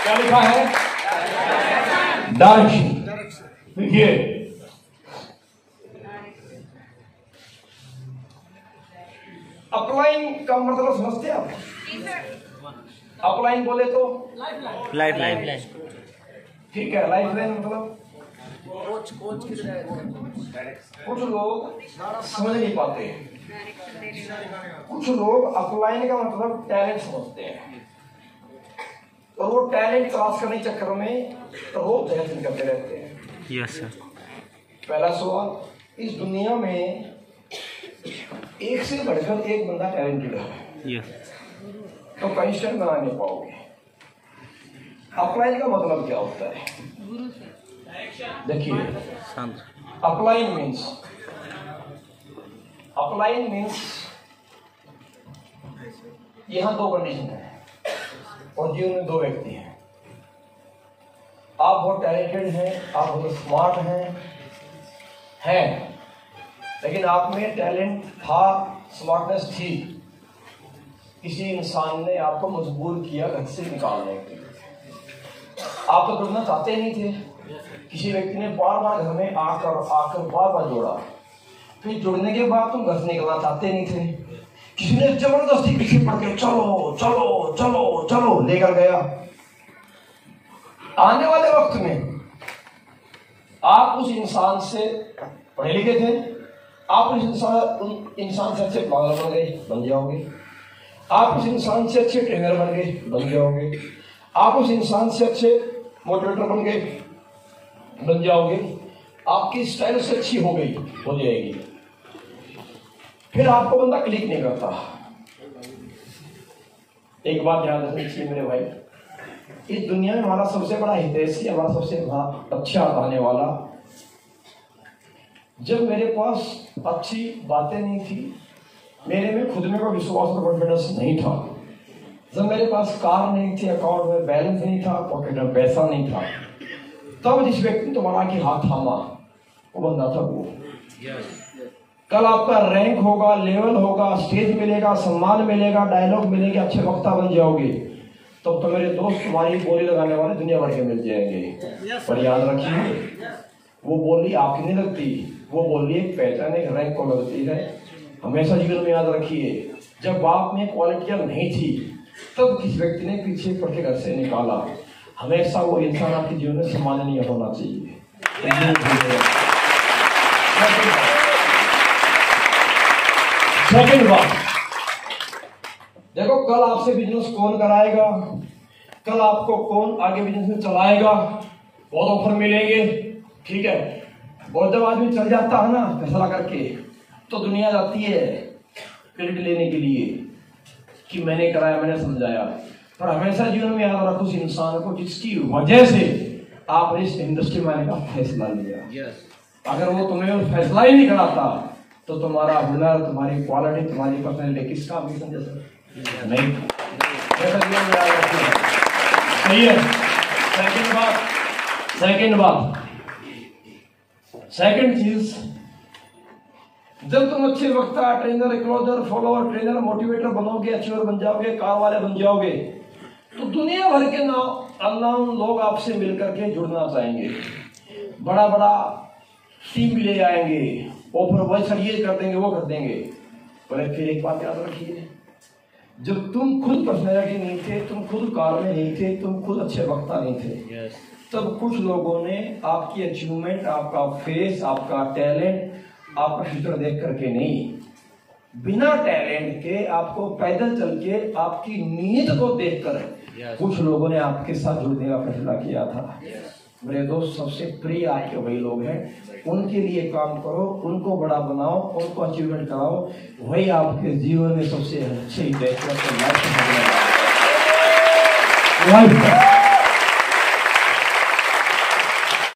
क्या लिखा है? डायरेक्शन। देखिए अपलाइन का मतलब समझते हैं आप? अपलाइन बोले तो लाइफ लाइन। ठीक है, लाइफ लाइन मतलब कोच की तरह कुछ लोग समझ नहीं पाते, कुछ लोग अपलाइन का मतलब टैलेंट समझते हैं और वो टैलेंट क्लास करने के चक्कर में रोज जहल करते रहते हैं। Yes sir. पहला सवाल, इस दुनिया में एक से बढ़कर एक बंदा टैलेंटेड है, यस। तो कंस्टेंट बना नहीं पाओगे। अपलाइन का मतलब क्या होता है? देखिए अपलाइन मीन्स यहां दो कंडीशन है और जीवन में दो व्यक्ति हैं। आप बहुत टैलेंटेड हैं, आप बहुत स्मार्ट हैं, लेकिन आप में टैलेंट था, स्मार्टनेस थी, किसी इंसान ने आपको मजबूर किया घर से निकालने के लिए। आप तो जुड़ना चाहते नहीं थे, किसी व्यक्ति ने बार बार घर में आकर बार बार जोड़ा, फिर जुड़ने के बाद तुम घर से निकलना चाहते नहीं थे, किसी ने जबरदस्ती पीछे पड़ के चलो चलो चलो चलो लेकर गया। आने वाले वक्त में आप उस इंसान से पढ़े लिखे थे, आप उस इंसान से अच्छे प्लानर बन जाओगे, आप उस इंसान से अच्छे ट्रेनर बन जाओगे, आप उस इंसान से अच्छे मोटिवेटर बन जाओगे, आपकी स्टाइल से अच्छी हो जाएगी, फिर आपको बंदा क्लिक नहीं करता। एक बात ध्यान रखनी चाहिए मेरे भाई, इस दुनिया में हमारा सबसे बड़ा हितैषी, हमारा सबसे अच्छा आने वाला, जब मेरे पास अच्छी बातें नहीं थी, मेरे में खुद में कोई विश्वास और कॉन्फिडेंस नहीं था, जब मेरे पास कार नहीं थी, अकाउंट में बैलेंस नहीं था, पॉकेट में पैसा नहीं था, तब जिस व्यक्ति ने तुम्हारा की हाथ थामा वो बंदा था वो। कल आपका रैंक होगा, लेवल होगा, स्टेज मिलेगा, सम्मान मिलेगा, डायलॉग मिलेंगे, अच्छे वक्ता बन जाओगे, तो मेरे दोस्त तुम्हारी बोली लगाने वाले दुनिया भर के मिल जाएंगे। पर याद रखिए, वो बोली आपकी नहीं लगती, वो बोली एक पहचान, एक रैंक को लगती है। हमेशा जीवन में याद रखिए, जब आप में क्वालिटियां नहीं थी तब किस व्यक्ति ने पीछे पड़ के घर से निकाला। हमेशा वो इंसान आपके जीवन में सम्माननीय होना चाहिए। सेकंड बात, देखो कल आपसे बिजनेस कौन कराएगा, कल आपको कौन आगे बिजनेस में चलाएगा, बहुत ऑफर मिलेंगे, ठीक है, और जब आदमी चल जाता है ना फैसला करके, तो दुनिया जाती है क्रेडिट लेने के लिए कि मैंने कराया, मैंने समझाया। पर हमेशा जीवन में याद रखो उस इंसान को जिसकी वजह से आप इस इंडस्ट्री में आने का फैसला लिया। अगर वो तुम्हें फैसला ही नहीं कराता तो तुम्हारा हुनर, तुम्हारी क्वालिटी, तुम्हारी पर्सनैलिटी किस काम की समझे सर? नहीं। सही है। सेकंड चीज, जब तुम अच्छे वक्ता, trainer, closer, follower, trainer, motivator बनोगे, अचीवर बन जाओगे, कार वाले बन जाओगे, तो दुनिया भर के अननोन लोग आपसे मिलकर के जुड़ना चाहेंगे, बड़ा बड़ा टीम भी ले आएंगे, ऑफर वो सर ये कर देंगे, वो कर देंगे। पर फिर एक बात याद रखिए, जब तुम खुद पर्सनैलिटी नहीं थे, तुम खुद कार में नहीं थे, तुम खुद अच्छे वक्ता नहीं थे, तब कुछ लोगों ने आपकी अचीवमेंट, आपका फेस, आपका टैलेंट, आपका फ्यूचर देख करके नहीं, बिना टैलेंट के, आपको पैदल चल के, आपकी नीयत को देखकर कुछ लोगों ने आपके साथ जुड़ने का फैसला किया था। मेरे दोस्त, सबसे प्रिय आपके वही लोग हैं, उनके लिए काम करो, उनको बड़ा बनाओ, उनको अचीवमेंट कराओ, वही आपके जीवन में सबसे अच्छी लाइफ